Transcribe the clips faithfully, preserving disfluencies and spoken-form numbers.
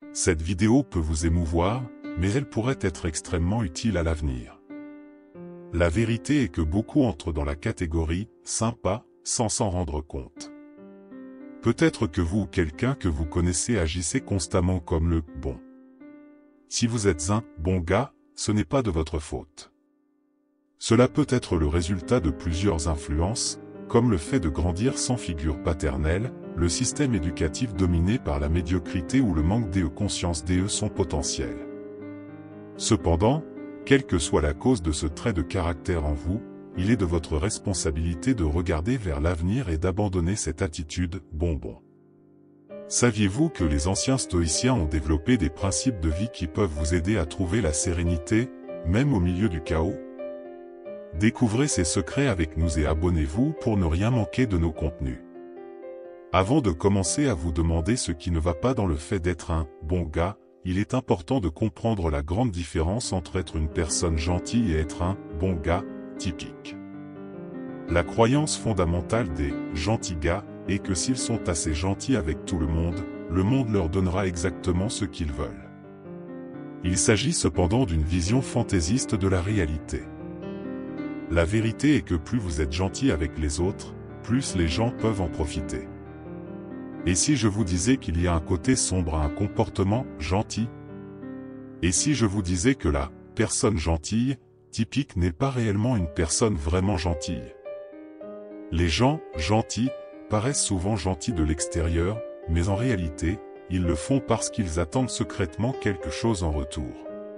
Cette vidéo peut vous émouvoir, mais elle pourrait être extrêmement utile à l'avenir. La vérité est que beaucoup entrent dans la catégorie « sympa » sans s'en rendre compte. Peut-être que vous ou quelqu'un que vous connaissez agissez constamment comme le « bon ». Si vous êtes un « bon gars », ce n'est pas de votre faute. Cela peut être le résultat de plusieurs influences, comme le fait de grandir sans figure paternelle, le système éducatif dominé par la médiocrité ou le manque de conscience de son potentiel. Cependant, quelle que soit la cause de ce trait de caractère en vous, il est de votre responsabilité de regarder vers l'avenir et d'abandonner cette attitude « bonbon ». Saviez-vous que les anciens stoïciens ont développé des principes de vie qui peuvent vous aider à trouver la sérénité, même au milieu du chaos? Découvrez ces secrets avec nous et abonnez-vous pour ne rien manquer de nos contenus. Avant de commencer à vous demander ce qui ne va pas dans le fait d'être un « bon gars », il est important de comprendre la grande différence entre être une personne gentille et être un « bon gars » typique. La croyance fondamentale des « gentils gars » est que s'ils sont assez gentils avec tout le monde, le monde leur donnera exactement ce qu'ils veulent. Il s'agit cependant d'une vision fantaisiste de la réalité. La vérité est que plus vous êtes gentil avec les autres, plus les gens peuvent en profiter. Et si je vous disais qu'il y a un côté sombre à un comportement gentil? Et si je vous disais que la personne gentille, typique n'est pas réellement une personne vraiment gentille? Les gens gentils paraissent souvent gentils de l'extérieur, mais en réalité, ils le font parce qu'ils attendent secrètement quelque chose en retour.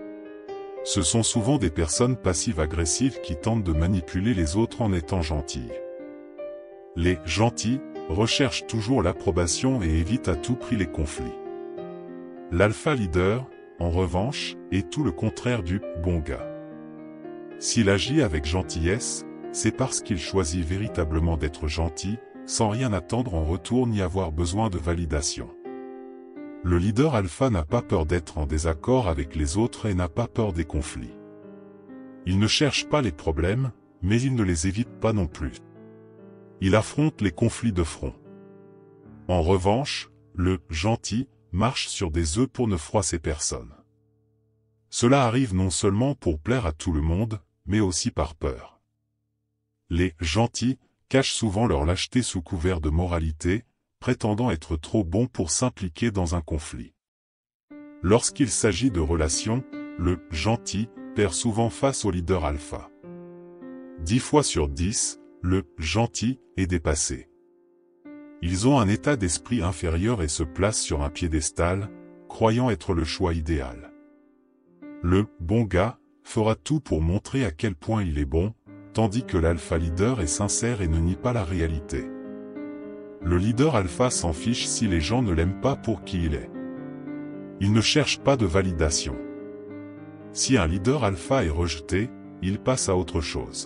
Ce sont souvent des personnes passives-agressives qui tentent de manipuler les autres en étant gentilles. Les gentils recherchent toujours l'approbation et évitent à tout prix les conflits. L'alpha leader, en revanche, est tout le contraire du « bon gars ». S'il agit avec gentillesse, c'est parce qu'il choisit véritablement d'être gentil, sans rien attendre en retour ni avoir besoin de validation. Le leader alpha n'a pas peur d'être en désaccord avec les autres et n'a pas peur des conflits. Il ne cherche pas les problèmes, mais il ne les évite pas non plus. Il affronte les conflits de front. En revanche, le « gentil » marche sur des œufs pour ne froisser personne. Cela arrive non seulement pour plaire à tout le monde, mais aussi par peur. Les « gentils » cachent souvent leur lâcheté sous couvert de moralité, prétendant être trop bons pour s'impliquer dans un conflit. Lorsqu'il s'agit de relations, le « gentil » perd souvent face au leader alpha. Dix fois sur dix, le « gentil » est dépassé. Ils ont un état d'esprit inférieur et se placent sur un piédestal, croyant être le choix idéal. Le « bon gars » fera tout pour montrer à quel point il est bon, tandis que l'alpha leader est sincère et ne nie pas la réalité. Le leader alpha s'en fiche si les gens ne l'aiment pas pour qui il est. Il ne cherche pas de validation. Si un leader alpha est rejeté, il passe à autre chose.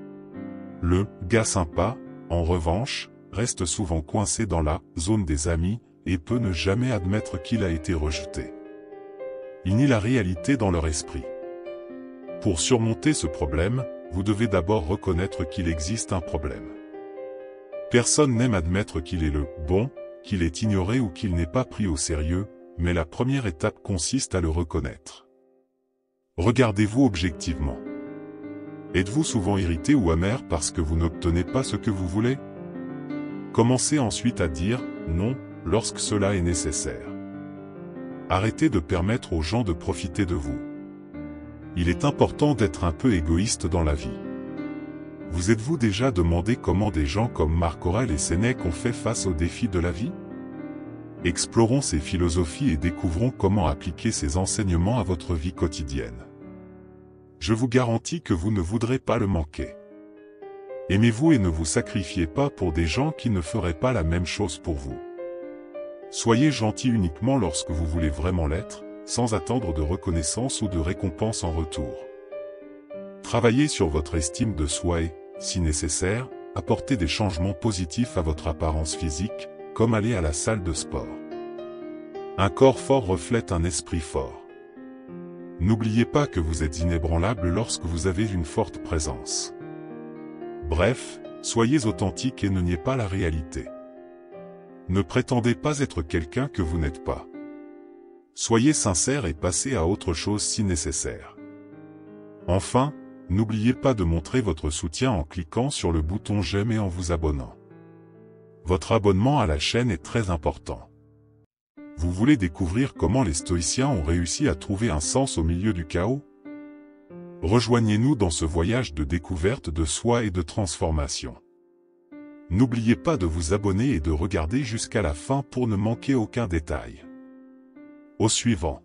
Le « gars sympa », en revanche, reste souvent coincé dans la « zone des amis » et peut ne jamais admettre qu'il a été rejeté. Il nie la réalité dans leur esprit. Pour surmonter ce problème, vous devez d'abord reconnaître qu'il existe un problème. Personne n'aime admettre qu'il est le « bon », qu'il est ignoré ou qu'il n'est pas pris au sérieux, mais la première étape consiste à le reconnaître. Regardez-vous objectivement. Êtes-vous souvent irrité ou amer parce que vous n'obtenez pas ce que vous voulez? Commencez ensuite à dire « non » lorsque cela est nécessaire. Arrêtez de permettre aux gens de profiter de vous. Il est important d'être un peu égoïste dans la vie. Vous êtes-vous déjà demandé comment des gens comme Marc Aurèle et Sénèque ont fait face aux défis de la vie? Explorons ces philosophies et découvrons comment appliquer ces enseignements à votre vie quotidienne. Je vous garantis que vous ne voudrez pas le manquer. Aimez-vous et ne vous sacrifiez pas pour des gens qui ne feraient pas la même chose pour vous. Soyez gentil uniquement lorsque vous voulez vraiment l'être, sans attendre de reconnaissance ou de récompense en retour. Travaillez sur votre estime de soi et, si nécessaire, apportez des changements positifs à votre apparence physique, comme aller à la salle de sport. Un corps fort reflète un esprit fort. N'oubliez pas que vous êtes inébranlable lorsque vous avez une forte présence. Bref, soyez authentique et ne niez pas la réalité. Ne prétendez pas être quelqu'un que vous n'êtes pas. Soyez sincère et passez à autre chose si nécessaire. Enfin, n'oubliez pas de montrer votre soutien en cliquant sur le bouton j'aime et en vous abonnant. Votre abonnement à la chaîne est très important. Vous voulez découvrir comment les stoïciens ont réussi à trouver un sens au milieu du chaos? Rejoignez-nous dans ce voyage de découverte de soi et de transformation. N'oubliez pas de vous abonner et de regarder jusqu'à la fin pour ne manquer aucun détail. Au suivant.